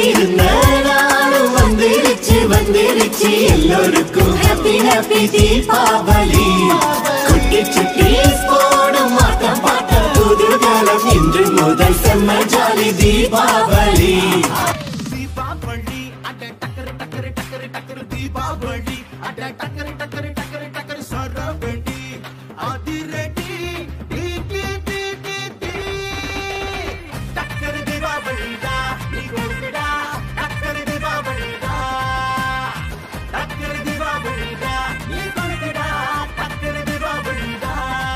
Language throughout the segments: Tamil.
இருந்த நாளும் வந்துருச்சு எல்லோருக்கும் ஹாப்பி ஹாப்பி தீபாவளி குட்டி சுட்டி போடும் மாட்டம் பாட்டம் புதுகாலம் இன்று முதல் செம்ம ஜாலி தீபாவளி தீபாவளி அட டக்கர் டக்கர் டக்கர் டக்கர் தீபாவளி அட டக்கர் டக்கர் டக்கர் டக்கர் சரவெடி அதிரடி டக்கர் தீபாவளி டா நீ கோடா டக்கர் தீபாவளி டா டக்கர் தீபாவளி டா நீ கோடா டக்கர் தீபாவளி டா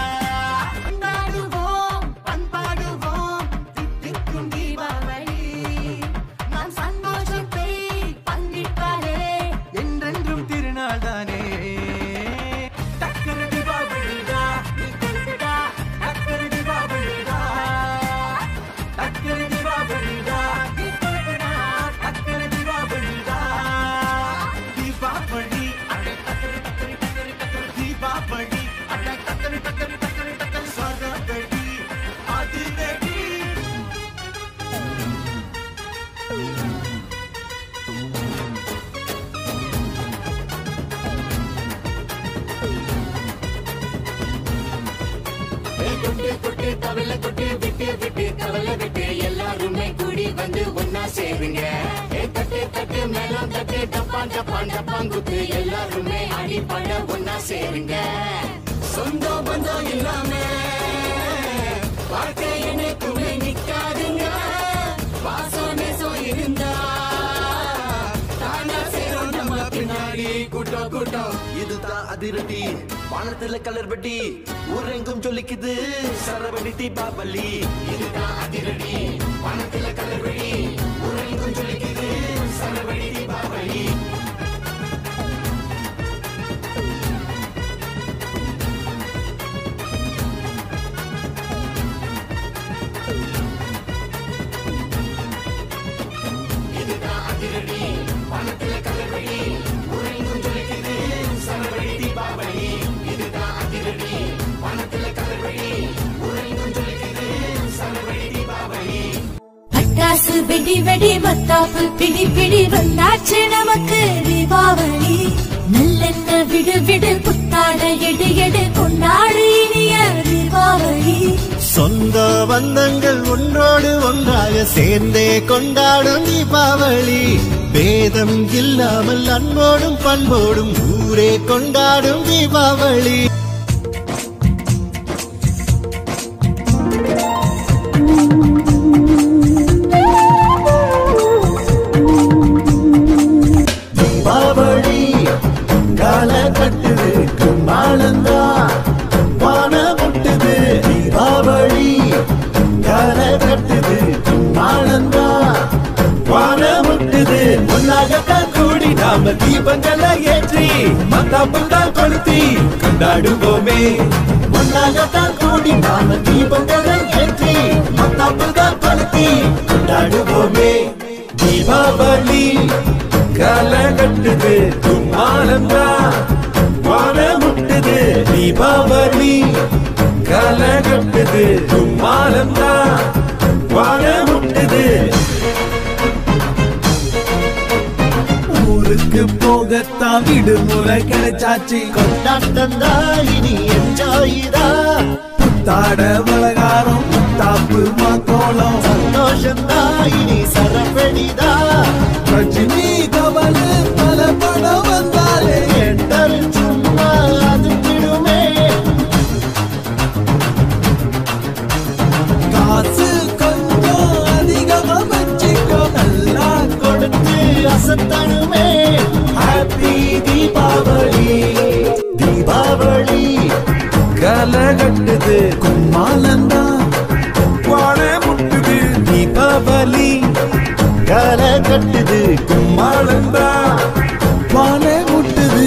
பண்பாடுவோம் தித்திக்கும் தீபாவளி நாம் சந்தோஷத்தை பங்கிட்டாலே என்றென்றும் திருநாள் தானே டக்கர் தீபாவளி டா நீ கோடா டக்கர் தீபாவளி டா டக்கர் தீபாவளி டா நீ கோடா டக்கர் தீபாவளி டா தீபாவளி அட டக்கர் டக்கர் டக்கர் டக்கர் தீபாவளி அட டக்கர் டக்கர் டக்கர் டக்கர் சரவெடி அதிரடி கொட்டு கவலை கொட்டு விட்டு விட்டு கவலை விட்டு எல்லாருமே கூடி வந்து ஒன்னா சேருங்க தட்டு தட்டு மேலும் தட்டு டப்பான் டப்பான் டப்பாங்குத்து எல்லாருமே அடிப்பட ஒன்னா சேருங்க சொந்தம் பந்தம் இல்லாம வாழ்க்கை எனக்குமே நிக்காதுங்க வாசம் நேசம் இருந்தா தானா சேரும் நம்ம பின்னாடி கூட்டம் கூட்டம் இதுதான் அதிரடி வானத்துல கலர் வெட்டி ஊரெங்கும் சொல்லிக்குது சரவெடி தீபாவளி இதுதான் அதிரடி வானத்துல கலர் வெட்டி ஊரெங்கும் சொல்லிக்குது சரவெடி தீபாவளி இதுதான் அதிரடி வானத்துல கலர் வெட்டி ஊரெங்கும் சொல்லிக்குது சரவெடி தீபாவளி இதுதான் அதிரடி வானத்துல கலர் வெட்டி ஊரெங்கும் சொல்லிக்குது சரவெடி தீபாவளி பட்டாசு வெடி வெடி மத்தாப்பு பிடி பிடி வந்தாச்சு நமக்கு தீபாவளி நல்லெண்ண விடு விடு புத்தாட எடு எடு கொண்டாடு இனிய தீபாவளி சொந்த பந்தங்கள் ஒன்றோடு ஒன்றாக சேர்ந்தே கொண்டாடும் தீபாவளி பேதம் இல்லாமல் அன்போடும் பண்போடும் ஊரே கொண்டாடும் தீபாவளி தீபாவளி கால கட்டுது கும்மாளந்தா வான முட்டுது தீபாவளி கால கட்டுது கும்மாளந்தா வான முட்டுது ஒன்னாகத்தான் கூடி நாம தீபங்களை ஏற்றி மத்தாப்புதான் கொளுத்தி கொண்டாடுவோமே ஒன்னாகத்தான் கூடி நாம தீபங்களை ஏற்றி மத்தாப்புதான் கொளுத்தி கொண்டாடுவோமே தீபாவளி கால கட்டுது கும்மாளந்தா வான முட்டுது தீபாவளி கால கட்டுது கும்மாளந்தா வான முட்டுது ஊருக்கு போகத்தான் விடுமுறை கிடைச்சாச்சு கொண்டாட்டந்தா இனி என்ஜாயிதா புத்தாட பலகாரம் முத்தாப்பு மாக்கோளம் சந்தோஷந்தா இனி சரவெடிதா ரஜினி கவல் பல படம் வந்தாலே எண்டர் சும்மா அதுக்கிடுமே காசு கொஞ்சம் அதிகமா வச்சுக்கோ நல்லா கொடுத்து அசத்தணுமே ஹாப்பி தீபாவளி தீபாவளி கால கட்டுது கும்மாளந்தா வான முட்டுது தீபாவளி கால கட்டுது கும்மாளந்தா வான முட்டுது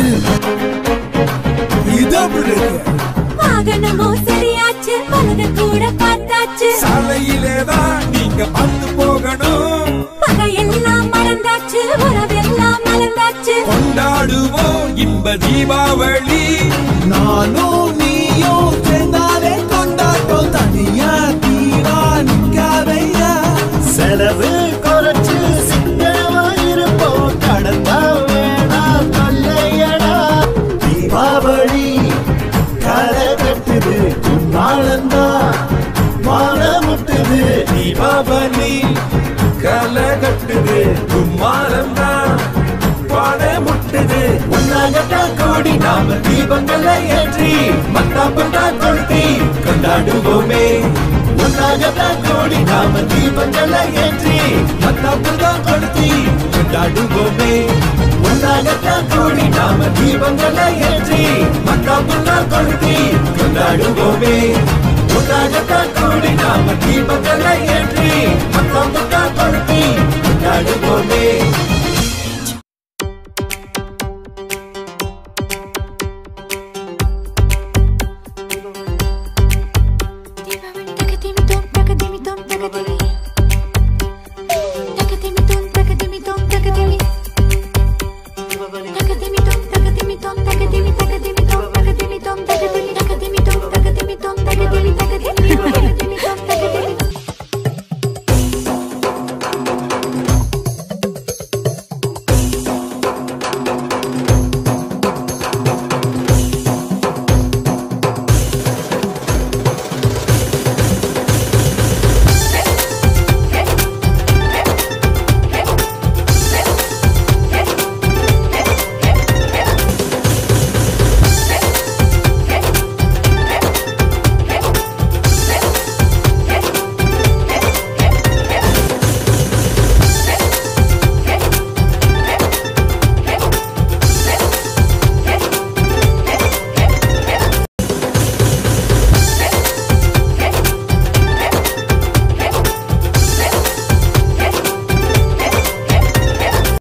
வாகனமோ சரியாச்சு பலது கூட பார்த்தாச்சு சாலையிலேதான் நீங்க பார்த்து போகணும் பகையெல்லாம் மறந்தாச்சு உறவெல்லாம் மலர்ந்தாச்சு கொண்டாடுவோம் இன்ப தீபாவளி நானும் நீயும் சேர்ந்தாலே கொண்டாட்டம் தனியா தீரா நிக்காதையா செலவு குறைச்சு சிக்கன முட்டுது நாளந்தா வாழ முட்டுது தீபாவளி கலை கட்டுது கும்மாரம் தான் பாட முட்டுது ஒன்னாகத்தான் கூடி நாம தீபங்களை ஏற்றி மத்தாப்பட்டா கொளுத்தி கொண்டாடுவோமே ஒன்னாகத்தான் கூடி நாம தீபங்களை ஏற்றி மத்தாப்பட்டா கொளுத்தி கொண்டாடுவோமே ஒன்னாகத்தான் கூடி நாம தீபங்களை ஏற்றி மத்தாப்பட்டா கொளுத்தி கொண்டாடுவோமே ஒன்னாகத்தான் கூடி நாம தீபங்களை ஏற்றி மத்தாப்பட்டா கொளுத்தி கொண்டாடுவோமே